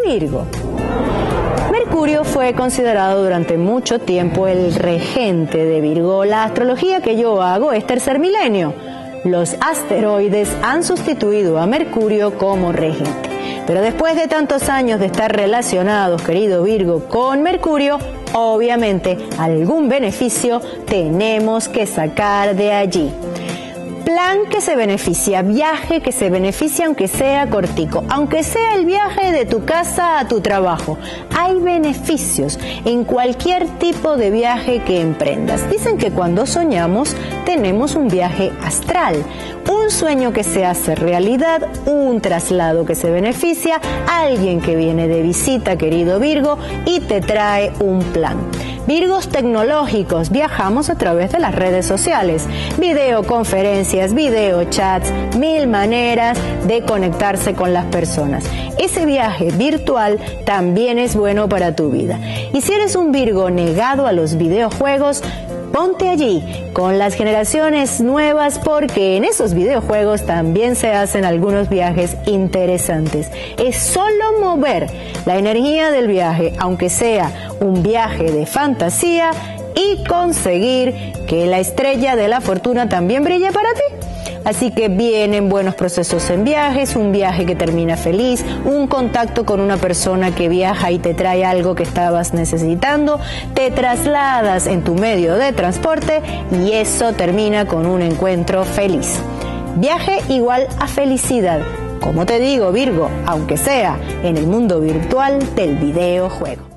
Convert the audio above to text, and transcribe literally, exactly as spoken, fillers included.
Virgo. Mercurio fue considerado durante mucho tiempo el regente de Virgo. La astrología que yo hago es tercer milenio. Los asteroides han sustituido a Mercurio como regente. Pero después de tantos años de estar relacionados, querido Virgo, con Mercurio, obviamente algún beneficio tenemos que sacar de allí. Plan que se beneficia, viaje que se beneficia aunque sea cortico, aunque sea el viaje de tu casa a tu trabajo. Hay beneficios en cualquier tipo de viaje que emprendas. Dicen que cuando soñamos tenemos un viaje astral, un sueño que se hace realidad, un traslado que se beneficia, alguien que viene de visita, querido Virgo, y te trae un plan. Virgos tecnológicos, viajamos a través de las redes sociales, videoconferencias, videochats, mil maneras de conectarse con las personas. Ese viaje virtual también es bueno para tu vida. Y si eres un Virgo negado a los videojuegos, ponte allí con las generaciones nuevas porque en esos videojuegos también se hacen algunos viajes interesantes. Es solo mover la energía del viaje, aunque sea un viaje de fantasía, y conseguir que la estrella de la fortuna también brille para ti. Así que vienen buenos procesos en viajes, un viaje que termina feliz, un contacto con una persona que viaja y te trae algo que estabas necesitando, te trasladas en tu medio de transporte y eso termina con un encuentro feliz. Viaje igual a felicidad. Como te digo, Virgo, aunque sea en el mundo virtual del videojuego.